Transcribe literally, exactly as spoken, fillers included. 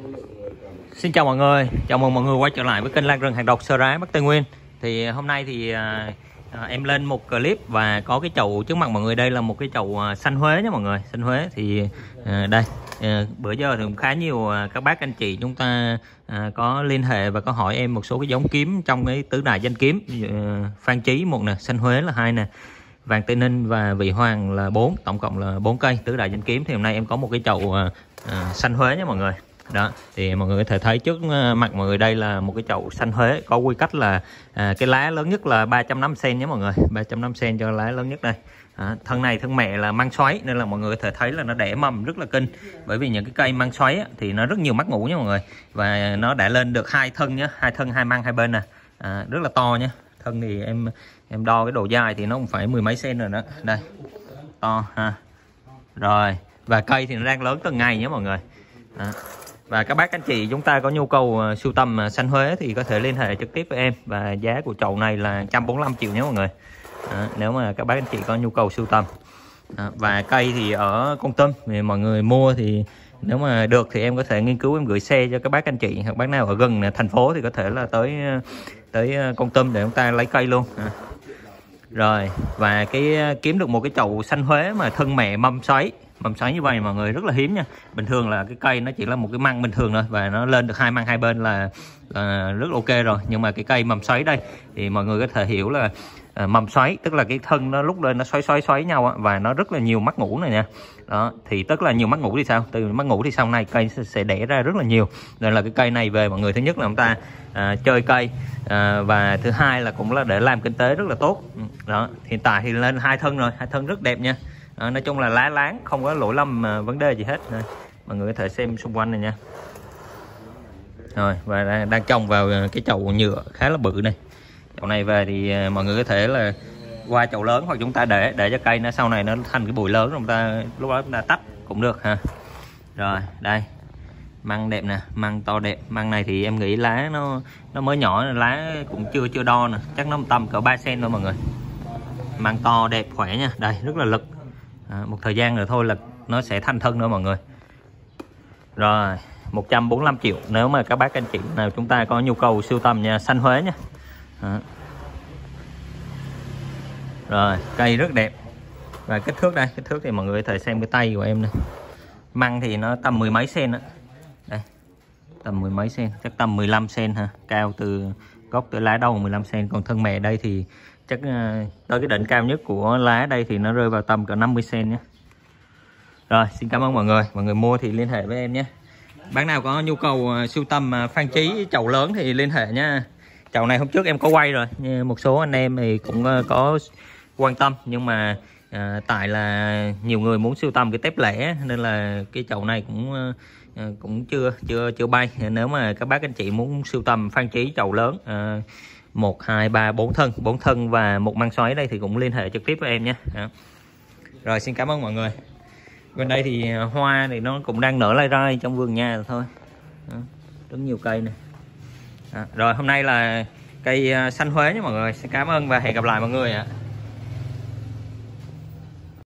Xin chào mọi người, chào mừng mọi người quay trở lại với kênh Lan Rừng Hàng Độc Sơ Rái Bắc Tây Nguyên. Thì hôm nay thì à, à, em lên một clip và có cái chậu trước mặt mọi người. Đây là một cái chậu à, xanh Huế nhé mọi người, xanh Huế. Thì à, đây à, bữa giờ thì cũng khá nhiều à, các bác anh chị chúng ta à, có liên hệ và có hỏi em một số cái giống kiếm trong cái tứ đại danh kiếm. à, Phan Chí một nè, xanh Huế là hai nè, vàng Tây Ninh và vị hoàng là bốn, tổng cộng là bốn cây tứ đại danh kiếm. Thì hôm nay em có một cái chậu à, à, xanh Huế nhé mọi người. Đó thì mọi người có thể thấy trước mặt mọi người đây là một cái chậu xanh Huế có quy cách là à, cái lá lớn nhất là ba trăm năm mươi xăng-ti-mét nhé mọi người, ba trăm năm mươi xăng-ti-mét cho lá lớn nhất đây. À, thân này thân mẹ là măng xoáy nên là mọi người có thể thấy là nó đẻ mầm rất là kinh, bởi vì những cái cây măng xoáy á, thì nó rất nhiều mắt ngủ nha mọi người, và nó đã lên được hai thân nhá, hai thân hai măng hai bên nè, à, rất là to nhá. Thân thì em em đo cái độ dài thì nó cũng phải mười mấy cm rồi đó, đây to ha. Rồi và cây thì nó đang lớn từng ngày nhé mọi người. À. Và các bác anh chị chúng ta có nhu cầu sưu tầm xanh Huế thì có thể liên hệ trực tiếp với em, và giá của chậu này là một trăm bốn mươi lăm triệu nhé mọi người. À, nếu mà các bác anh chị có nhu cầu sưu tầm. À, và cây thì ở Kon Tum thì mọi người mua thì nếu mà được thì em có thể nghiên cứu em gửi xe cho các bác anh chị, hoặc bác nào ở gần thành phố thì có thể là tới tới Kon Tum để chúng ta lấy cây luôn. À. Rồi và cái kiếm được một cái chậu xanh Huế mà thân mẹ mâm xoáy, mầm xoáy như vậy mọi người rất là hiếm nha. Bình thường là cái cây nó chỉ là một cái măng bình thường thôi, và nó lên được hai măng hai bên là, là rất ok rồi. Nhưng mà cái cây mầm xoáy đây thì mọi người có thể hiểu là à, mầm xoáy tức là cái thân nó lúc lên nó xoáy xoáy xoáy nhau á, và nó rất là nhiều mắt ngủ này nha. Đó thì tức là nhiều mắt ngủ thì sao, từ mắt ngủ thì sau này cây sẽ đẻ ra rất là nhiều. Nên là cái cây này về mọi người, thứ nhất là chúng ta à, chơi cây, à, và thứ hai là cũng là để làm kinh tế rất là tốt. Đó hiện tại thì lên hai thân rồi, hai thân rất đẹp nha. À, nói chung là lá láng không có lỗi lầm à, vấn đề gì hết. Đây, mọi người có thể xem xung quanh này nha. Rồi và đang, đang trồng vào cái chậu nhựa khá là bự này. Chậu này về thì à, mọi người có thể là qua chậu lớn, hoặc chúng ta để để cho cây nó sau này nó thành cái bụi lớn rồi chúng ta lúc đó chúng ta tách cũng được ha. Rồi đây măng đẹp nè, măng to đẹp. Măng này thì em nghĩ lá nó nó mới nhỏ, lá cũng chưa chưa đo nè, chắc nó tầm cỡ ba xăng-ti-mét thôi mọi người. Măng to đẹp khỏe nha, đây rất là lực. À, một thời gian rồi thôi là nó sẽ thành thân nữa mọi người. Rồi một trăm bốn mươi lăm triệu nếu mà các bác anh chị nào chúng ta có nhu cầu sưu tầm nha, xanh Huế nha. À. Rồi cây rất đẹp. Và kích thước đây, kích thước thì mọi người có thể xem cái tay của em này. Măng thì nó tầm mười mấy sen đó. Đây tầm mười mấy sen, chắc tầm mười lăm sen ha, cao từ gốc tới lá đầu mười lăm sen. Còn thân mẹ đây thì chắc tới cái đỉnh cao nhất của lá đây thì nó rơi vào tầm cỡ năm mươi xăng-ti-mét nhé. Rồi xin cảm ơn mọi người, mọi người mua thì liên hệ với em nhé. Bác nào có nhu cầu sưu tầm Phan Chí chậu lớn thì liên hệ nha. Chậu này hôm trước em có quay rồi, một số anh em thì cũng có quan tâm, nhưng mà à, tại là nhiều người muốn sưu tầm cái tép lẻ nên là cái chậu này cũng à, cũng chưa chưa chưa bay. Nếu mà các bác anh chị muốn sưu tầm Phan Chí chậu lớn à, một hai ba bốn thân, bốn thân và một măng xoáy đây thì cũng liên hệ trực tiếp với em nhé. Đó. Rồi xin cảm ơn mọi người. Bên đây thì hoa thì nó cũng đang nở lai rai trong vườn nhà rồi thôi. Đó. Rất nhiều cây này. Đó. Rồi hôm nay là cây xanh Huế nhé mọi người. Xin cảm ơn và hẹn gặp lại mọi người ạ.